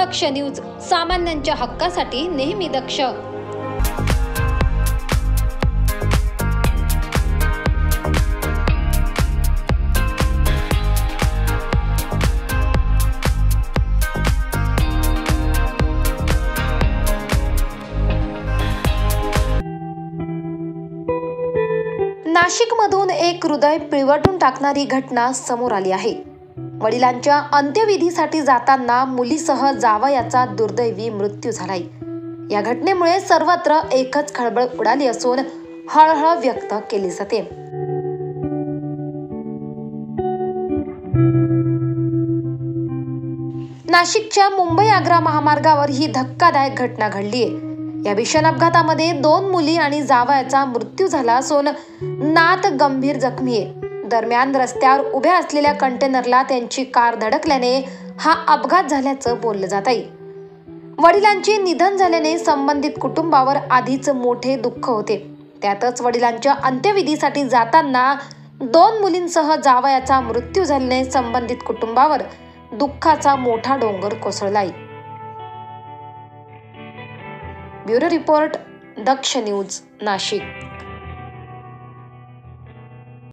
दक्ष news, सामान्यांच्या हक्कासाठी नेहमी दक्ष। नाशिकमधून एक हृदय पिळवटून टाकणारी घटना समोर आली आहे। वडिलांच्या अंत्यविधीसाठी जाताना मुलीसह जावयाचा दुर्दैवी मृत्यू झालाय। या घटनेमुळे सर्वत्र एकच खळबळ उडाली असून हळहळ व्यक्त केली जाते। नाशिकच्या मुंबई-आग्रा महामार्गावर ही धक्कादायक घटना घडली आहे। या भीषण अपघातामध्ये 2 मुली आणि जावयाचा मृत्यू झाला असून नात गंभीर जखमी आहे। दरम्यान रस्त्यावर उभ्या असलेल्या कंटेनरला त्यांची कार धडकल्याने हा अपघात झाल्याचं बोललं जात आहे। वडिलांचे निधन झाल्याने संबंधित कुटुंबावर आधीच मोठे दुःख होते। त्यातच वडिलांच्या अंत्यविधीसाठी जाताना 2 मुलींसह जावयाचा मृत्यू झाल्याने संबंधित कुटुंबावर दुःखाचा मोठा डोंगर कोसळलाय। Bureau report, Daksh news, Nashik.